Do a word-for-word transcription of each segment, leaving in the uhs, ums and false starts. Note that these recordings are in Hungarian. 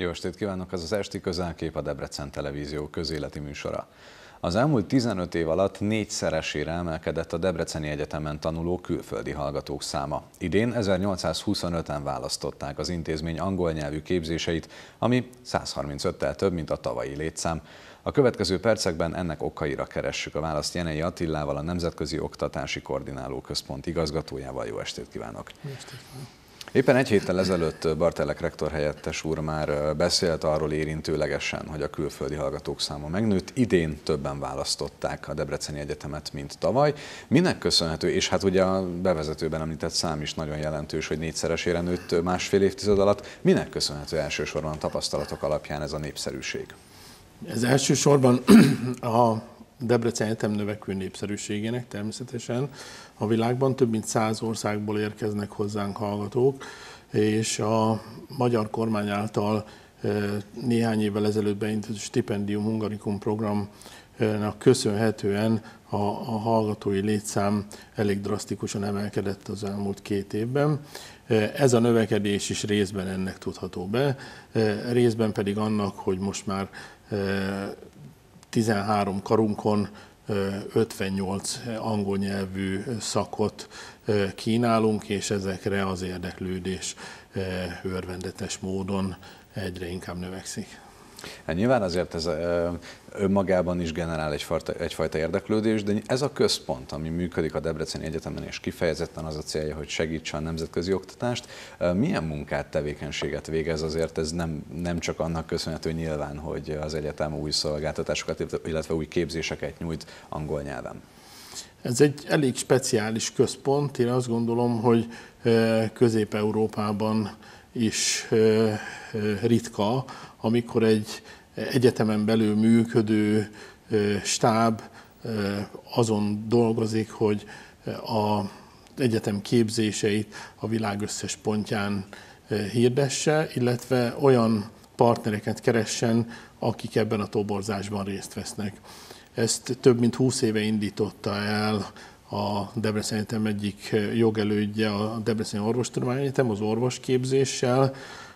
Jó estét kívánok! Ez az Esti Közelkép, a Debrecen Televízió közéleti műsora. Az elmúlt tizenöt év alatt négyszeresére emelkedett a Debreceni Egyetemen tanuló külföldi hallgatók száma. Idén ezernyolcszázhuszonöten választották az intézmény angol nyelvű képzéseit, ami száz harmincöttel több, mint a tavalyi létszám. A következő percekben ennek okaira keressük a választ Jenei Attilával, a Nemzetközi Oktatási Koordináló Központ igazgatójával. Jó estét kívánok! Jó estét kívánok. Éppen egy héttel ezelőtt Bartelek rektor helyettes úr már beszélt arról érintőlegesen, hogy a külföldi hallgatók száma megnőtt. Idén többen választották a Debreceni Egyetemet, mint tavaly. Minek köszönhető, és hát ugye a bevezetőben említett szám is nagyon jelentős, hogy négyszeresére nőtt másfél évtized alatt. Minek köszönhető elsősorban a tapasztalatok alapján ez a népszerűség? Ez elsősorban a Debrecen Egyetem növekvő népszerűségének természetesen. A világban több mint száz országból érkeznek hozzánk hallgatók, és a magyar kormány által néhány évvel ezelőtt beindított Stipendium Hungarikum programnak köszönhetően a, a hallgatói létszám elég drasztikusan emelkedett az elmúlt két évben. Ez a növekedés is részben ennek tudható be, részben pedig annak, hogy most már tizenhárom karunkon ötvennyolc angol nyelvű szakot kínálunk, és ezekre az érdeklődés örvendetes módon egyre inkább növekszik. Hát nyilván azért ez önmagában is generál egyfajta, egyfajta érdeklődés, de ez a központ, ami működik a Debreceni Egyetemen, és kifejezetten az a célja, hogy segítse a nemzetközi oktatást, milyen munkát, tevékenységet végez? Azért ez nem, nem csak annak köszönhető nyilván, hogy az egyetem új szolgáltatásokat, illetve új képzéseket nyújt angol nyelven. Ez egy elég speciális központ. Én azt gondolom, hogy Közép-Európában is ritka, amikor egy egyetemen belül működő stáb azon dolgozik, hogy az egyetem képzéseit a világ összes pontján hirdesse, illetve olyan partnereket keressen, akik ebben a toborzásban részt vesznek. Ezt több mint húsz éve indította el a Debreceni Egyetem egyik jogelődje, a Debreceni Orvostudományi Egyetem az orvosképzéssel,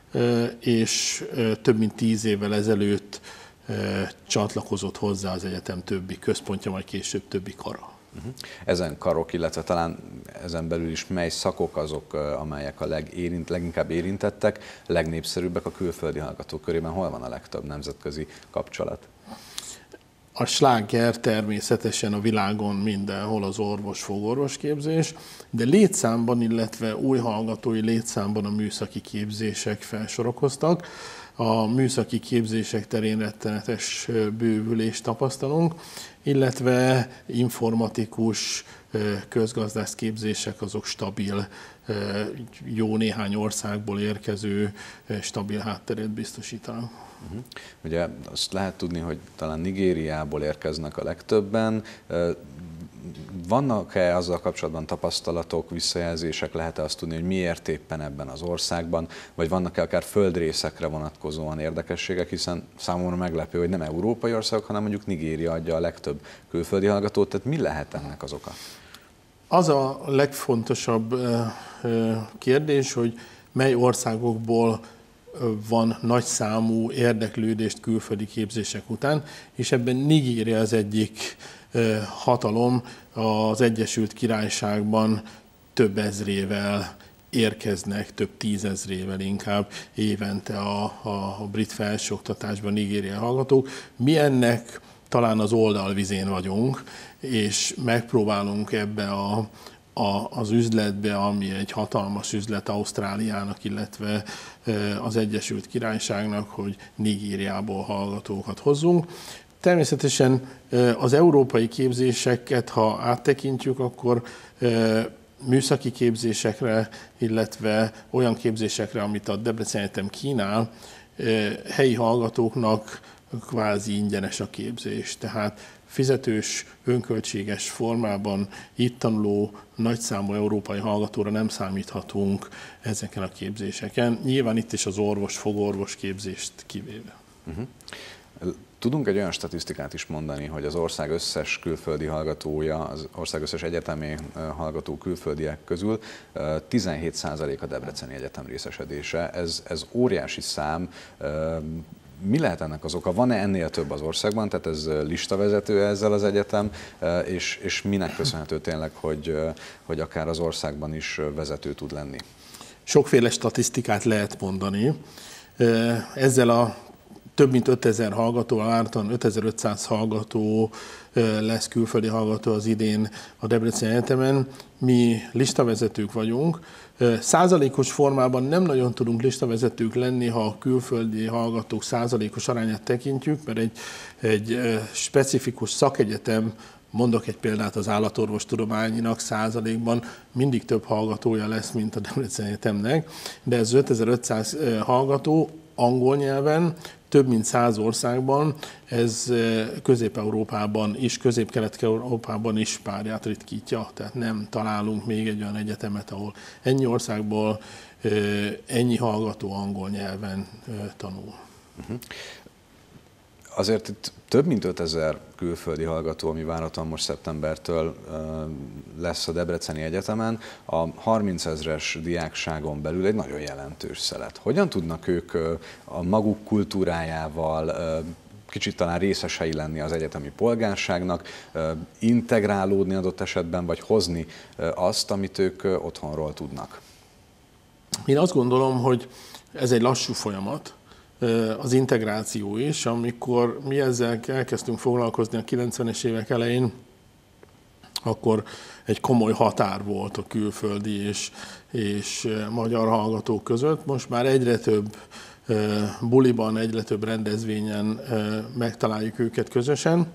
és több mint tíz évvel ezelőtt csatlakozott hozzá az egyetem többi központja, majd később többi kara. Ezen karok, illetve talán ezen belül is mely szakok azok, amelyek a legérint, leginkább érintettek, legnépszerűbbek a külföldi hallgatók körében? Hol van a legtöbb nemzetközi kapcsolat? A sláger természetesen a világon mindenhol az orvos-fogorvosképzés, de létszámban, illetve új hallgatói létszámban a műszaki képzések felsorakoztak. A műszaki képzések terén rettenetes bővülést tapasztalunk, illetve informatikus, közgazdász képzések azok stabil, jó néhány országból érkező stabil hátteret biztosítanak. Uh-huh. Ugye azt lehet tudni, hogy talán Nigériából érkeznek a legtöbben. Vannak-e azzal kapcsolatban tapasztalatok, visszajelzések, lehet-e azt tudni, hogy miért éppen ebben az országban, vagy vannak-e akár földrészekre vonatkozóan érdekességek, hiszen számomra meglepő, hogy nem európai országok, hanem mondjuk Nigéria adja a legtöbb külföldi hallgatót, tehát mi lehet ennek az oka? Az a legfontosabb kérdés, hogy mely országokból van nagyszámú érdeklődést külföldi képzések után, és ebben Nigéria az egyik hatalom. Az Egyesült Királyságban több ezrével érkeznek, több tízezrével inkább évente a, a, a brit felsőoktatásban nigériai hallgatók. Mi ennek talán az oldalvizén vagyunk, és megpróbálunk ebbe a A, az üzletbe, ami egy hatalmas üzlet Ausztráliának, illetve az Egyesült Királyságnak, hogy Nigériából hallgatókat hozzunk. Természetesen az európai képzéseket, ha áttekintjük, akkor műszaki képzésekre, illetve olyan képzésekre, amit a Debreceni Egyetem kínál, helyi hallgatóknak kvázi ingyenes a képzés. Tehát fizetős, önköltséges formában itt tanuló nagyszámú európai hallgatóra nem számíthatunk ezeken a képzéseken. Nyilván itt is az orvos-fogorvos képzést kivéve. Uh-huh. tudunk egy olyan statisztikát is mondani, hogy az ország összes külföldi hallgatója, az ország összes egyetemén hallgató külföldiek közül tizenhét százalék a Debreceni Egyetem részesedése. Ez, ez óriási szám. Mi lehet ennek az oka? Van-e ennél több az országban? Tehát ez listavezető ezzel az egyetem, és, és minek köszönhető tényleg, hogy, hogy akár az országban is vezető tud lenni? Sokféle statisztikát lehet mondani. Ezzel a több mint ötezer hallgató, várhatóan ötezer-ötszáz hallgató lesz, külföldi hallgató az idén a Debreceni Egyetemen. Mi listavezetők vagyunk. Százalékos formában nem nagyon tudunk listavezetők lenni, ha a külföldi hallgatók százalékos arányát tekintjük, mert egy, egy specifikus szakegyetem, mondok egy példát, az állatorvostudományinak százalékban mindig több hallgatója lesz, mint a Debreceni Egyetemnek, de ez ötezer-ötszáz hallgató angol nyelven, több mint száz országban, ez Közép-Európában is, Közép-Kelet-Európában is párját ritkítja, tehát nem találunk még egy olyan egyetemet, ahol ennyi országból ennyi hallgató angol nyelven tanul. Uh-huh. Azért itt több mint ötezer külföldi hallgató, ami várhatóan most szeptembertől lesz a Debreceni Egyetemen, a harmincezres diákságon belül egy nagyon jelentős szelet. Hogyan tudnak ők a maguk kultúrájával kicsit talán részesei lenni az egyetemi polgárságnak, integrálódni adott esetben, vagy hozni azt, amit ők otthonról tudnak? Én azt gondolom, hogy ez egy lassú folyamat, az integráció is. Amikor mi ezzel elkezdtünk foglalkozni a kilencvenes évek elején, akkor egy komoly határ volt a külföldi és, és magyar hallgatók között. Most már egyre több buliban, egyre több rendezvényen megtaláljuk őket közösen.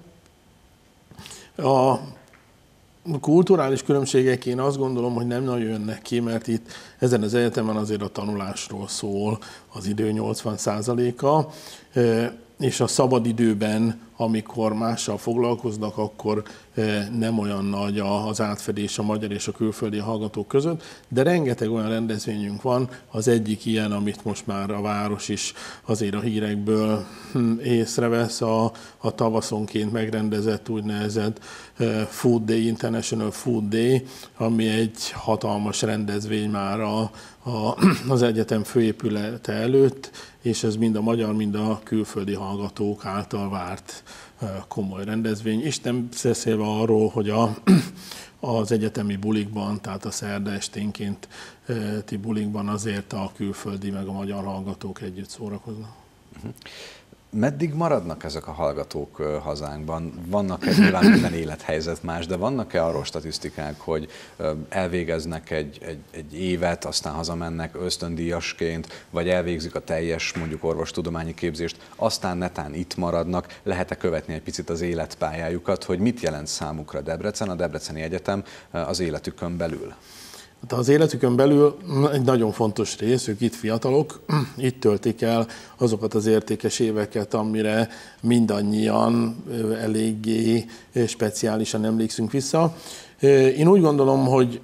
A kulturális különbségek, én azt gondolom, hogy nem nagyon jönnek ki, mert itt ezen az egyetemen azért a tanulásról szól az idő nyolcvan százaléka, és a szabadidőben, amikor mással foglalkoznak, akkor nem olyan nagy az átfedés a magyar és a külföldi hallgatók között, de rengeteg olyan rendezvényünk van, az egyik ilyen, amit most már a város is azért a hírekből észrevesz, a, a tavaszonként megrendezett úgynevezett Food Day, International Food Day, ami egy hatalmas rendezvény már a, a, az egyetem főépülete előtt, és ez mind a magyar, mind a külföldi hallgatók által várt komoly rendezvény. És nem beszélve arról, hogy a, az egyetemi bulikban, tehát a szerda esténként ti bulikban azért a külföldi meg a magyar hallgatók együtt szórakoznak. Uh-huh. Meddig maradnak ezek a hallgatók hazánkban? Vannak-e, nyilván minden élethelyzet más, de vannak-e arról statisztikák, hogy elvégeznek egy, egy, egy évet, aztán hazamennek ösztöndíjasként, vagy elvégzik a teljes mondjuk orvostudományi képzést, aztán netán itt maradnak? Lehet-e követni egy picit az életpályájukat, hogy mit jelent számukra Debrecen, a Debreceni Egyetem az életükön belül? Az életükön belül egy nagyon fontos rész, ők itt fiatalok, itt töltik el azokat az értékes éveket, amire mindannyian eléggé speciálisan emlékszünk vissza. Én úgy gondolom, hogy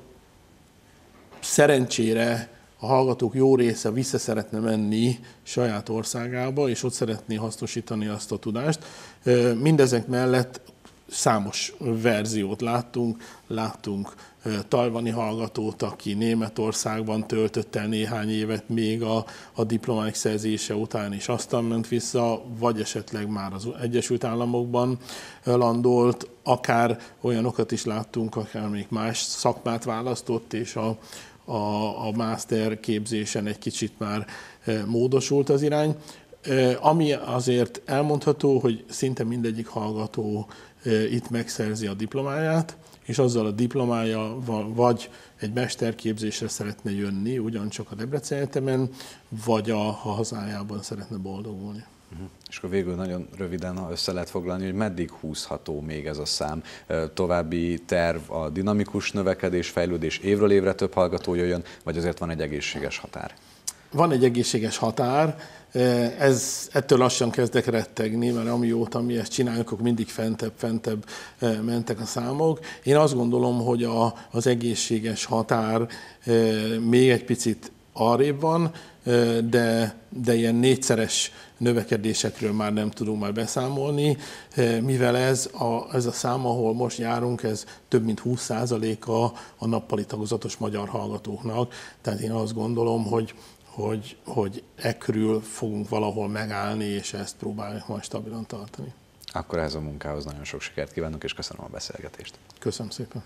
szerencsére a hallgatók jó része vissza szeretne menni saját országába, és ott szeretné hasznosítani azt a tudást. Mindezek mellett számos verziót láttunk, láttunk tajvani hallgatót, aki Németországban töltött el néhány évet még a, a diplomáik szerzése után, és aztán ment vissza, vagy esetleg már az Egyesült Államokban landolt, akár olyanokat is láttunk, akár még más szakmát választott, és a, a, a master képzésen egy kicsit már módosult az irány. Ami azért elmondható, hogy szinte mindegyik hallgató itt megszerzi a diplomáját, és azzal a diplomája vagy egy mesterképzésre szeretne jönni, ugyancsak a Debreceni Egyetemen, vagy a, a hazájában szeretne boldogulni. Uh-huh. És akkor végül nagyon röviden, ha össze lehet foglalni, hogy meddig húzható még ez a szám? További terv a dinamikus növekedés, fejlődés, évről évre több hallgató jöjjön, vagy azért van egy egészséges határ? Van egy egészséges határ, ez, ettől lassan kezdek rettegni, mert amióta mi ezt csináljuk, akkor mindig fentebb, fentebb mentek a számok. Én azt gondolom, hogy a, az egészséges határ még egy picit arrébb van. de, de ilyen négyszeres növekedésekről már nem tudunk már beszámolni, mivel ez a, ez a szám, ahol most járunk, ez több mint húsz százaléka a nappali tagozatos magyar hallgatóknak. Tehát én azt gondolom, hogy, hogy, hogy e körül fogunk valahol megállni, és ezt próbáljuk majd stabilan tartani. Akkor ez a munkához nagyon sok sikert kívánok, és köszönöm a beszélgetést. Köszönöm szépen.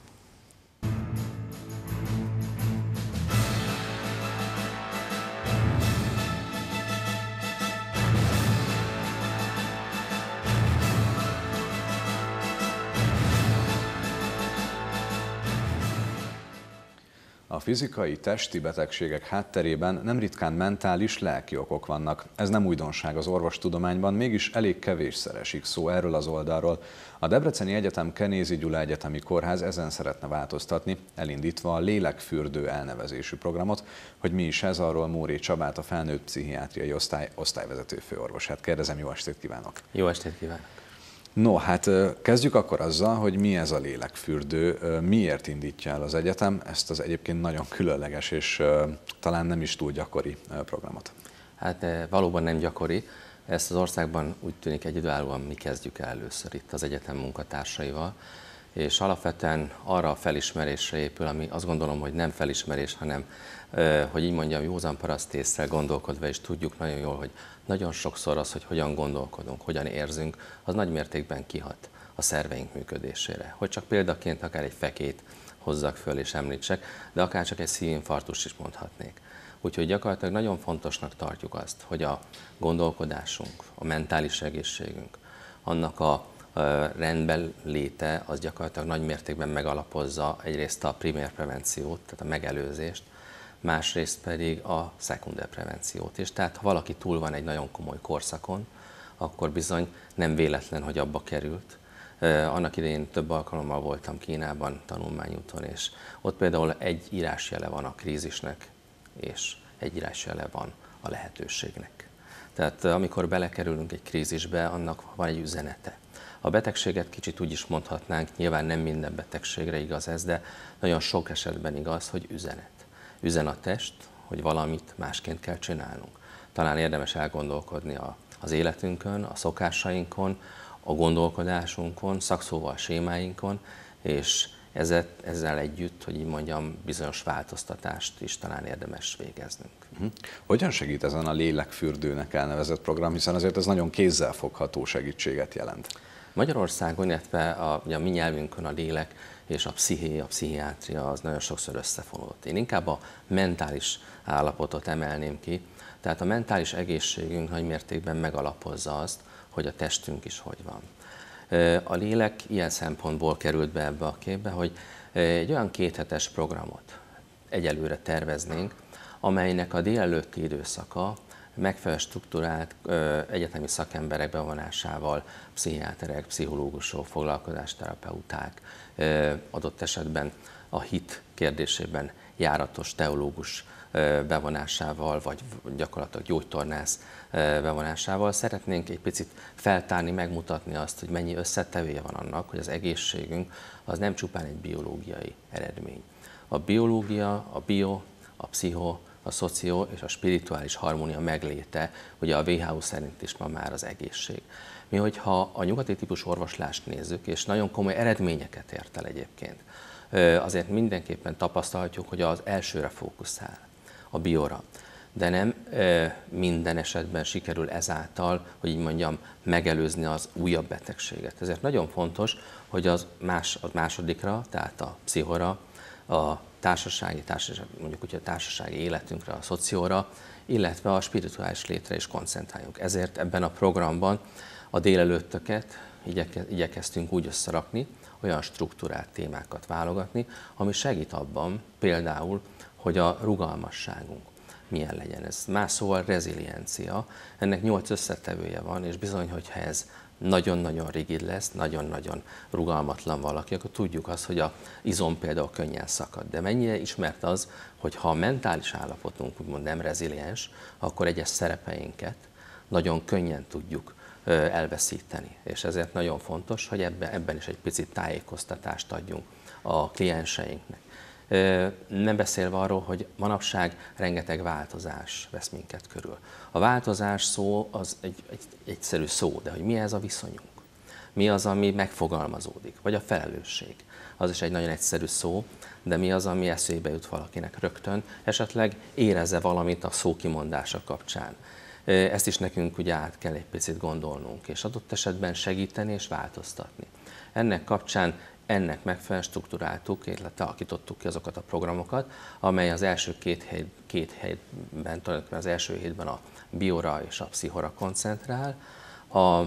A fizikai, testi betegségek hátterében nem ritkán mentális, lelki okok vannak. Ez nem újdonság az orvostudományban, mégis elég kevésszer esik szó erről az oldalról. A Debreceni Egyetem Kenézi Gyula Egyetemi Kórház ezen szeretne változtatni, elindítva a Lélekfürdő elnevezésű programot. Hogy mi is ez, arról Móré Csabát, a felnőtt pszichiátriai osztály osztályvezető főorvosát kérdezem. Jó estét kívánok! Jó estét kívánok! No, hát kezdjük akkor azzal, hogy mi ez a lélekfürdő, miért indítja el az egyetem ezt az egyébként nagyon különleges és talán nem is túl gyakori programot. Hát valóban nem gyakori. Ezt az országban úgy tűnik egyedülállóan mi kezdjük el először itt az egyetem munkatársaival, és alapvetően arra a felismerésre épül, ami azt gondolom, hogy nem felismerés, hanem, hogy így mondjam, józan parasztésszel gondolkodva is tudjuk nagyon jól, hogy nagyon sokszor az, hogy hogyan gondolkodunk, hogyan érzünk, az nagy mértékben kihat a szerveink működésére. Hogy csak példaként akár egy fekét hozzak föl és említsek, de akár csak egy szívinfarktust is mondhatnék. Úgyhogy gyakorlatilag nagyon fontosnak tartjuk azt, hogy a gondolkodásunk, a mentális egészségünk, annak a rendben léte, az gyakorlatilag nagy mértékben megalapozza egyrészt a primér prevenciót, tehát a megelőzést, másrészt pedig a szekunder prevenciót. És tehát ha valaki túl van egy nagyon komoly korszakon, akkor bizony nem véletlen, hogy abba került. Annak idején több alkalommal voltam Kínában tanulmányúton, és ott például egy írásjele van a krízisnek, és egy írásjele van a lehetőségnek. Tehát amikor belekerülünk egy krízisbe, annak van egy üzenete. A betegséget kicsit úgy is mondhatnánk, nyilván nem minden betegségre igaz ez, de nagyon sok esetben igaz, hogy üzenet. Üzen a test, hogy valamit másként kell csinálnunk. Talán érdemes elgondolkodni a, az életünkön, a szokásainkon, a gondolkodásunkon, szakszóval sémáinkon, és ezzel, ezzel együtt, hogy így mondjam, bizonyos változtatást is talán érdemes végeznünk. Hogyan segít ezen a lélekfürdőnek elnevezett program, hiszen azért ez nagyon kézzelfogható segítséget jelent? Magyarországon, illetve a, a mi nyelvünkön a lélek és a psziché, a pszichiátria az nagyon sokszor összefonódott. Én inkább a mentális állapotot emelném ki, tehát a mentális egészségünk nagy mértékben megalapozza azt, hogy a testünk is hogy van. A lélek ilyen szempontból került be ebbe a képbe, hogy egy olyan kéthetes programot egyelőre terveznénk, amelynek a délelőtti időszaka megfelelő struktúrált egyetemi szakemberek bevonásával, pszichiáterek, pszichológusok, foglalkozásterapeuták, adott esetben a hit kérdésében járatos teológus bevonásával, vagy gyakorlatilag gyógytornász bevonásával szeretnénk egy picit feltárni, megmutatni azt, hogy mennyi összetevője van annak, hogy az egészségünk az nem csupán egy biológiai eredmény. A biológia, a bio, a pszicho, a szoció és a spirituális harmónia megléte, ugye a vé há o szerint is ma már az egészség. Mi, hogyha a nyugati típus orvoslást nézzük, és nagyon komoly eredményeket ért el egyébként, azért mindenképpen tapasztalhatjuk, hogy az elsőre fókuszál, a biora. De nem minden esetben sikerül ezáltal, hogy így mondjam, megelőzni az újabb betegséget. Ezért nagyon fontos, hogy az más, a másodikra, tehát a pszichora, a társasági, társaság, mondjuk úgy a társasági életünkre, a szocióra, illetve a spirituális létre is koncentráljunk. Ezért ebben a programban a délelőttöket igyeke, igyekeztünk úgy összerakni, olyan struktúrált témákat válogatni, ami segít abban például, hogy a rugalmasságunk milyen legyen. Ez más szóval reziliencia. Ennek nyolc összetevője van, és bizony, hogyha ez nagyon-nagyon rigid lesz, nagyon-nagyon rugalmatlan valaki, akkor tudjuk azt, hogy az izom például könnyen szakad. De mennyire ismert az, hogy ha a mentális állapotunk úgymond nem reziliens, akkor egyes szerepeinket nagyon könnyen tudjuk elveszíteni. És ezért nagyon fontos, hogy ebben, ebben is egy picit tájékoztatást adjunk a klienseinknek. Nem beszélve arról, hogy manapság rengeteg változás vesz minket körül. A változás szó az egy, egy egyszerű szó, de hogy mi ez a viszonyunk? Mi az, ami megfogalmazódik? Vagy a felelősség? Az is egy nagyon egyszerű szó, de mi az, ami eszébe jut valakinek rögtön, esetleg érezze valamit a szó kimondása kapcsán. Ezt is nekünk ugye át kell egy picit gondolnunk, és adott esetben segíteni és változtatni. Ennek kapcsán ennek megfelelően struktúráltuk, illetve alakítottuk ki azokat a programokat, amely az első két, hét, két hétben, tulajdonképpen az első hétben a biora és a pszichora koncentrál, a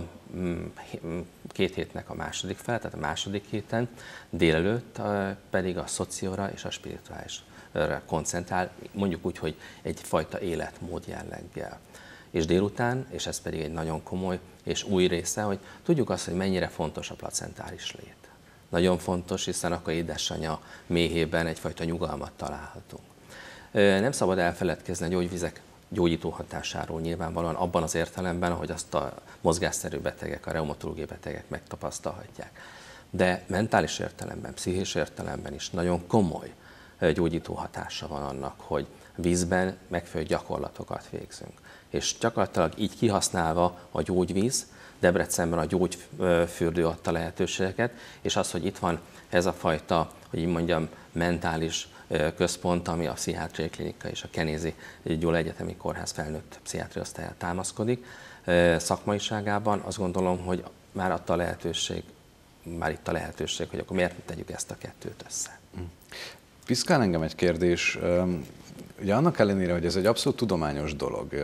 két hétnek a második fel, tehát a második héten délelőtt pedig a szocióra és a spirituálisra koncentrál, mondjuk úgy, hogy egyfajta életmód jelleggel. És délután, és ez pedig egy nagyon komoly és új része, hogy tudjuk azt, hogy mennyire fontos a placentáris lét. Nagyon fontos, hiszen akkor édesanyja méhében egyfajta nyugalmat találhatunk. Nem szabad elfeledkezni a gyógyvizek gyógyító hatásáról nyilvánvalóan abban az értelemben, hogy azt a mozgásszerű betegek, a reumatológiai betegek megtapasztalhatják. De mentális értelemben, pszichés értelemben is nagyon komoly gyógyító hatása van annak, hogy vízben megfelelő gyakorlatokat végzünk. És gyakorlatilag így kihasználva a gyógyvíz, Debrecenben a gyógyfürdő adta lehetőségeket, és az, hogy itt van ez a fajta, hogy így mondjam, mentális központ, ami a pszichiátriai klinika és a Kenézi Gyula Egyetemi Kórház felnőtt pszichiátriai osztályán támaszkodik. Szakmaiságában azt gondolom, hogy már adta a lehetőség, már itt a lehetőség, hogy akkor miért tegyük ezt a kettőt össze. Piszkál engem egy kérdés. Ugye annak ellenére, hogy ez egy abszolút tudományos dolog,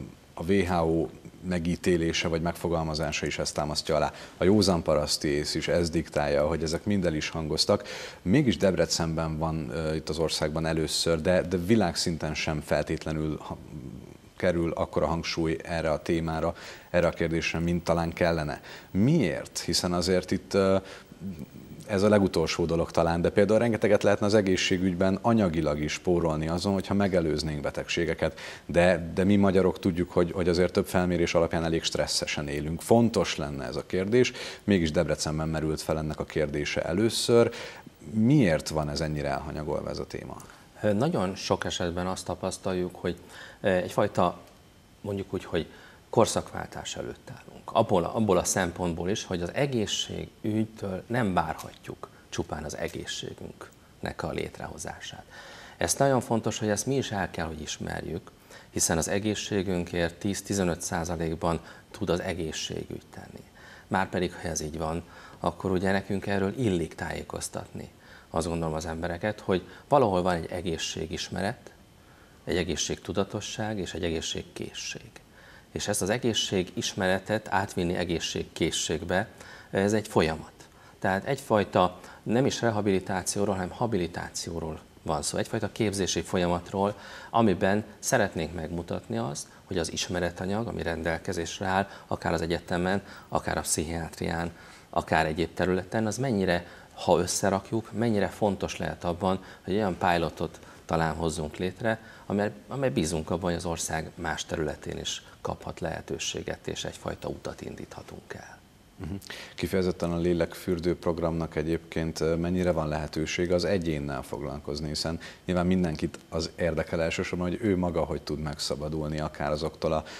a vé há o megítélése vagy megfogalmazása is ezt támasztja alá. A józan paraszti ész is ezt diktálja, hogy ezek mind el is hangoztak. Mégis Debrecenben van uh, itt az országban először, de, de világszinten sem feltétlenül ha, kerül akkora hangsúly erre a témára, erre a kérdésre, mint talán kellene. Miért? Hiszen azért itt uh, ez a legutolsó dolog talán, de például rengeteget lehetne az egészségügyben anyagilag is spórolni azon, hogyha megelőznénk betegségeket, de, de mi magyarok tudjuk, hogy, hogy azért több felmérés alapján elég stresszesen élünk. Fontos lenne ez a kérdés, mégis Debrecenben merült fel ennek a kérdése először. Miért van ez ennyire elhanyagolva ez a téma? Nagyon sok esetben azt tapasztaljuk, hogy egyfajta, mondjuk úgy, hogy korszakváltás előtt állunk. Abból, abból a szempontból is, hogy az egészségügytől nem várhatjuk csupán az egészségünknek a létrehozását. Ez nagyon fontos, hogy ezt mi is el kell, hogy ismerjük, hiszen az egészségünkért tíz-tizenöt százalékban tud az egészségügy tenni. Márpedig, ha ez így van, akkor ugye nekünk erről illik tájékoztatni. Azt gondolom az embereket, hogy valahol van egy egészségismeret, egy egészségtudatosság és egy egészségkészség. És ezt az egészségismeretet átvinni egészségkészségbe, ez egy folyamat. Tehát egyfajta nem is rehabilitációról, hanem habilitációról van szó, egyfajta képzési folyamatról, amiben szeretnénk megmutatni azt, hogy az ismeretanyag, ami rendelkezésre áll, akár az egyetemen, akár a pszichiátrián, akár egyéb területen, az mennyire, ha összerakjuk, mennyire fontos lehet abban, hogy olyan pilotot talán hozzunk létre, amely, amely bízunk abban, hogy az ország más területén is kaphat lehetőséget, és egyfajta utat indíthatunk el. Kifejezetten a lélekfürdő programnak egyébként mennyire van lehetőség az egyénnel foglalkozni, hiszen nyilván mindenkit az érdekel elsősorban, hogy ő maga hogy tud megszabadulni akár azoktól a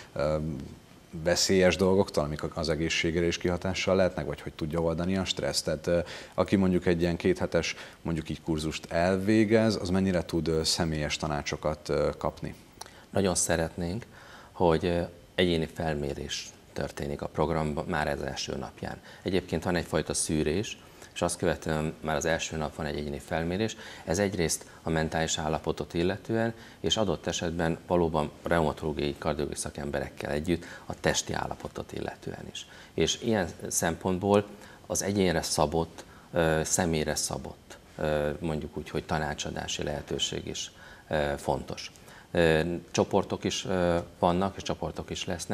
veszélyes dolgoktól, amik az egészségére is kihatással lehetnek, vagy hogy tudja oldani a stresszt. Tehát aki mondjuk egy ilyen kéthetes, mondjuk így kurzust elvégez, az mennyire tud személyes tanácsokat kapni? Nagyon szeretnénk, hogy egyéni felmérés történik a programban már ez első napján. Egyébként van egyfajta szűrés, és azt követően már az első nap van egy egyéni felmérés. Ez egyrészt a mentális állapotot illetően, és adott esetben valóban reumatológiai, kardiológiai szakemberekkel együtt a testi állapotot illetően is. És ilyen szempontból az egyénre szabott, személyre szabott, mondjuk úgy, hogy tanácsadási lehetőség is fontos. Csoportok is vannak, és csoportok is lesznek,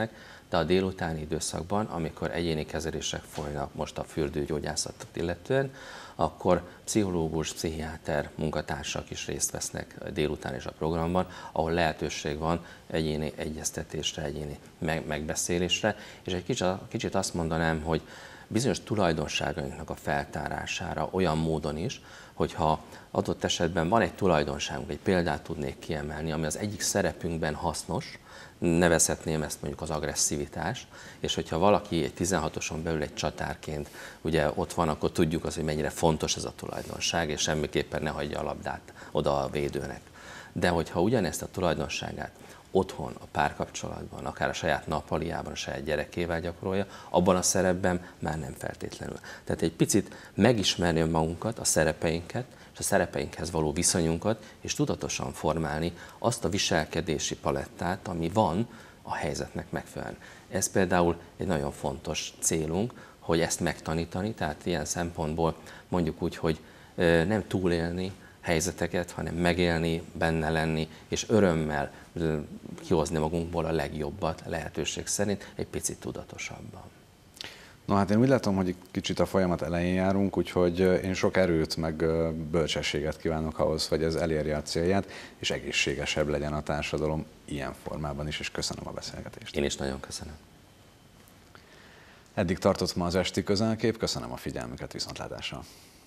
de a délutáni időszakban, amikor egyéni kezelések folynak most a fürdőgyógyászatot illetően, akkor pszichológus, pszichiáter munkatársak is részt vesznek délután is a programban, ahol lehetőség van egyéni egyeztetésre, egyéni megbeszélésre, és egy kicsit, kicsit azt mondanám, hogy bizonyos tulajdonságainknak a feltárására olyan módon is, hogyha adott esetben van egy tulajdonságunk, egy példát tudnék kiemelni, ami az egyik szerepünkben hasznos, nevezhetném ezt mondjuk az agresszivitás, és hogyha valaki egy tizenhatoson belül egy csatárként ugye ott van, akkor tudjuk azt, hogy mennyire fontos ez a tulajdonság, és semmiképpen ne hagyja a labdát oda a védőnek. De hogyha ugyanezt a tulajdonságát otthon, a párkapcsolatban, akár a saját nappaliában, a saját gyerekével gyakorolja, abban a szerepben már nem feltétlenül. Tehát egy picit megismerni magunkat, a szerepeinket, és a szerepeinkhez való viszonyunkat, és tudatosan formálni azt a viselkedési palettát, ami van a helyzetnek megfelelően. Ez például egy nagyon fontos célunk, hogy ezt megtanítani, tehát ilyen szempontból mondjuk úgy, hogy nem túlélni helyzeteket, hanem megélni, benne lenni, és örömmel kihozni magunkból a legjobbat lehetőség szerint, egy picit tudatosabban. No hát én úgy látom, hogy kicsit a folyamat elején járunk, úgyhogy én sok erőt meg bölcsességet kívánok ahhoz, hogy ez elérje a célját, és egészségesebb legyen a társadalom ilyen formában is, és köszönöm a beszélgetést. Én is nagyon köszönöm. Eddig tartott ma az esti Közelkép, köszönöm a figyelmüket, viszontlátásra!